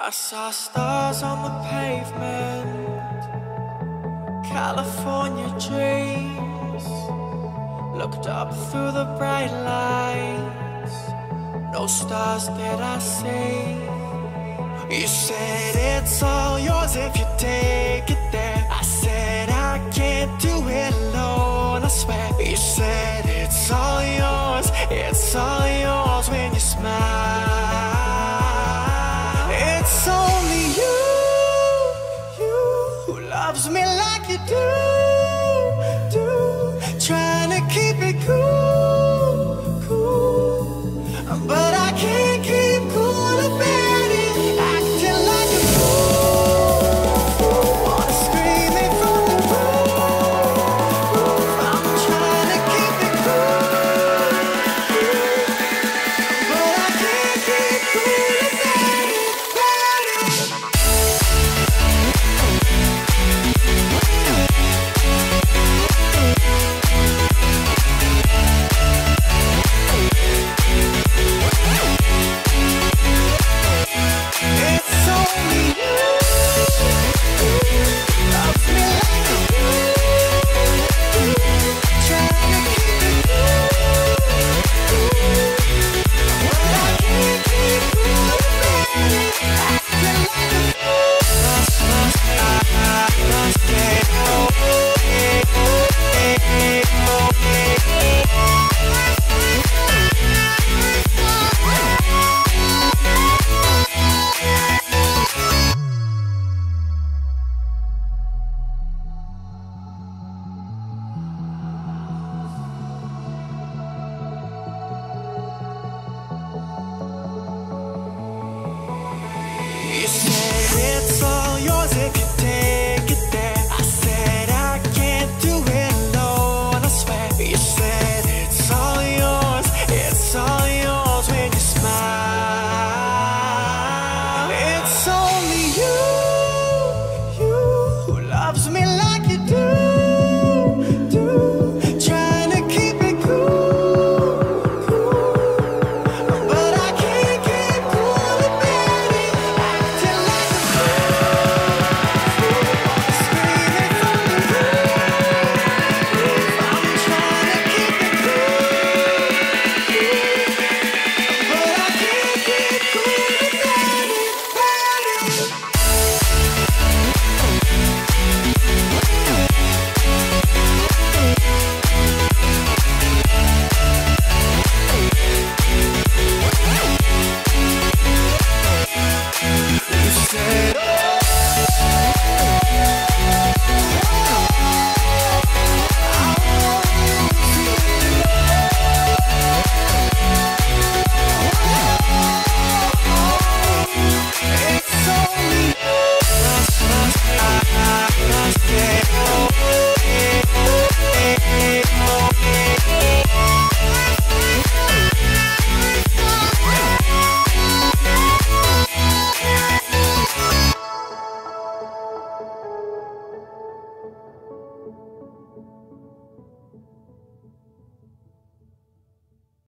I saw stars on the pavement, California dreams. Looked up through the bright lights, no stars did I see. You said it's all yours if you take it there. I said I can't do it alone, I swear. You said it's all yours when you smile. It's only you who loves me like you do. Trying to keep it cool, but I can't keep cool about it. Acting like a fool, wanna scream it from the roof. I'm trying to keep it cool, but I can't keep cool about it. It's only you who loves me like you do. Trying to keep it cool, but I can't keep cool about it. Acting like a you